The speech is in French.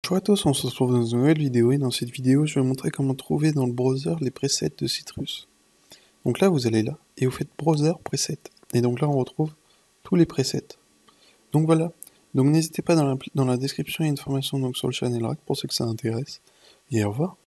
Bonjour à tous, on se retrouve dans une nouvelle vidéo et dans cette vidéo je vais montrer comment trouver dans le browser les presets de Citrus. Donc là vous allez là et vous faites browser presets et donc là on retrouve tous les presets. Donc voilà, donc n'hésitez pas dans la description il y a une formation donc sur le channel RAC pour ceux que ça intéresse et au revoir.